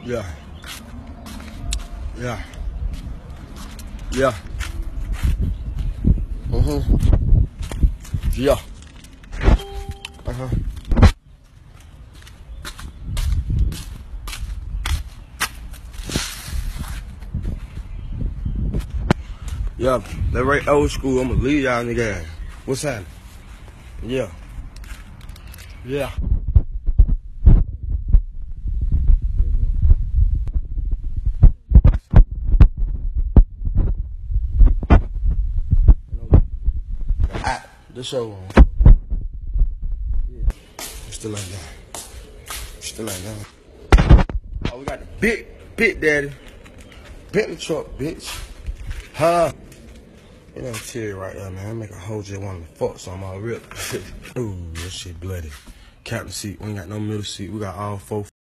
Yeah. Yeah. Yeah. Yeah. Yeah. That right old school. I'ma leave y'all nigga. What's happening? Yeah. Yeah. The show on. Still ain't done. Still ain't done. Oh, we got the big daddy. Bentley truck, bitch. Huh? It ain't tear right there, man. I make a whole jet one to fuck some all rip. Ooh, that shit bloody. Captain seat. We ain't got no middle seat. We got all four.